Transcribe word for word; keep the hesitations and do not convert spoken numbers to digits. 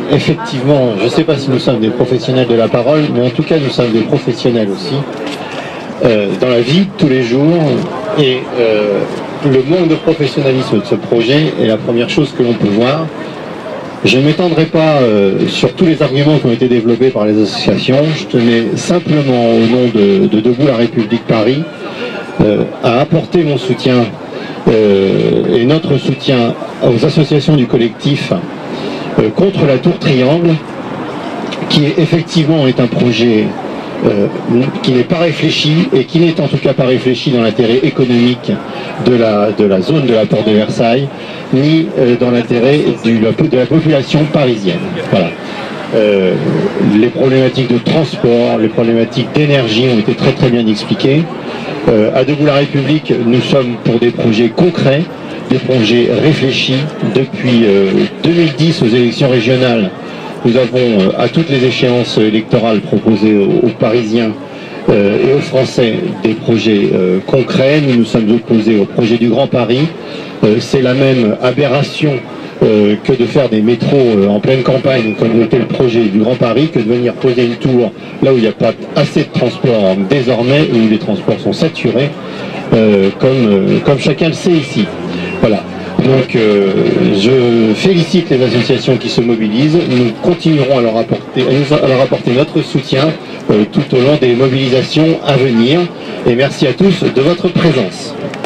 effectivement, je ne sais pas si nous sommes des professionnels de la parole, mais en tout cas nous sommes des professionnels aussi, euh, dans la vie, tous les jours, et euh, le manque de professionnalisme de ce projet est la première chose que l'on peut voir. Je ne m'étendrai pas euh, sur tous les arguments qui ont été développés par les associations, je tenais simplement au nom de, de Debout la République Paris euh, à apporter mon soutien euh, et notre soutien aux associations du collectif euh, contre la Tour Triangle, qui est, effectivement est un projet euh, qui n'est pas réfléchi et qui n'est en tout cas pas réfléchi dans l'intérêt économique de la, de la zone de la Porte de Versailles, ni euh, dans l'intérêt de la population parisienne. Voilà. Euh, les problématiques de transport, les problématiques d'énergie ont été très très bien expliquées. Euh, à Debout la République, nous sommes pour des projets concrets, des projets réfléchis. Depuis euh, deux mille dix aux élections régionales, nous avons euh, à toutes les échéances électorales proposé aux, aux Parisiens euh, et aux Français des projets euh, concrets. Nous nous sommes opposés au projet du Grand Paris. Euh, C'est la même aberration euh, que de faire des métros euh, en pleine campagne, comme était le projet du Grand Paris, que de venir poser une tour là où il n'y a pas assez de transports désormais, où les transports sont saturés, euh, comme, euh, comme chacun le sait ici. Voilà. Donc euh, je félicite les associations qui se mobilisent. Nous continuerons à leur apporter, à leur apporter notre soutien euh, tout au long des mobilisations à venir. Et merci à tous de votre présence.